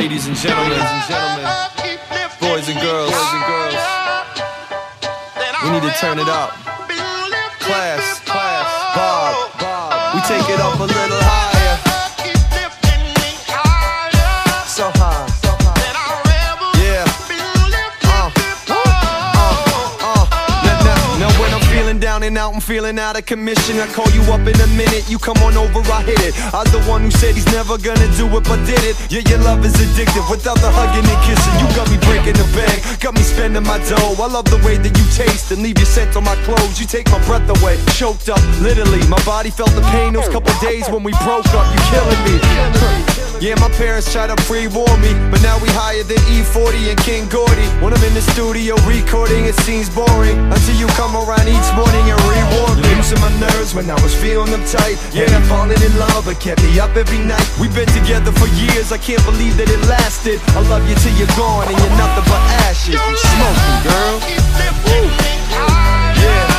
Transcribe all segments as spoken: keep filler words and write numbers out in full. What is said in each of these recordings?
Ladies and gentlemen, and gentlemen, boys and girls, boys and girls, we need to turn it up. Class, class, Bob, Bob. We take it up a little higher. So high, so high. Yeah. Uh, uh, uh. Now, now, now when I'm feeling down and out, I'm feeling out of commission, I call you up in a minute, you come on over, I hit it. I'm the one who said he's never gonna do it, but did it. Yeah, your love is addictive, without the hugging and kissing. You got me breaking the bank, got me spending my dough. I love the way that you taste and leave your scent on my clothes. You take my breath away, choked up, literally. My body felt the pain those couple days when we broke up. You killing me. Yeah, my parents try to pre-warn me, but now we higher than E forty and King Gordy. When I'm in the studio recording, it seems boring until you come around each morning and reward me. Losing my nerves when I was feeling them tight. Yeah, I'm falling in love, but kept me up every night. We've been together for years, I can't believe that it lasted. I love you till you're gone and you're nothing but ashes. You smoke me, girl. Woo. Yeah.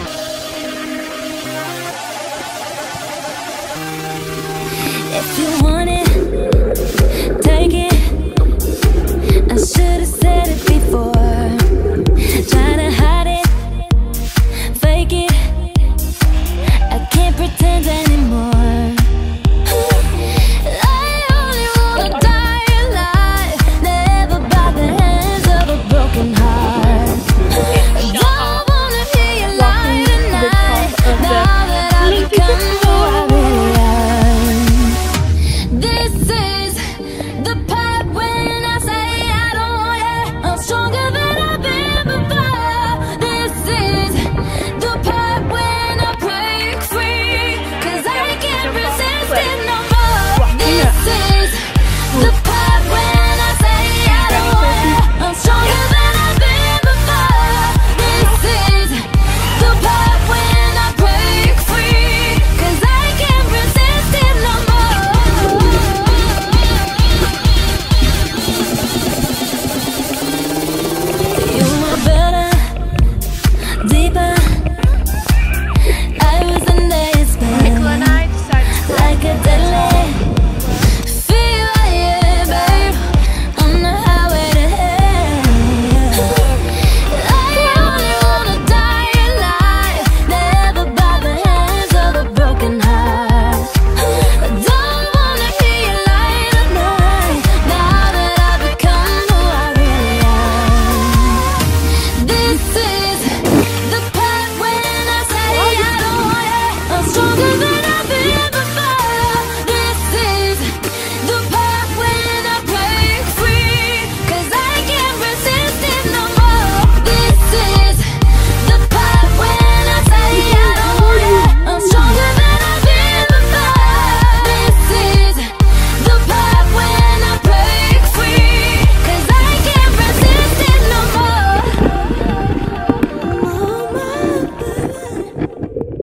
If you want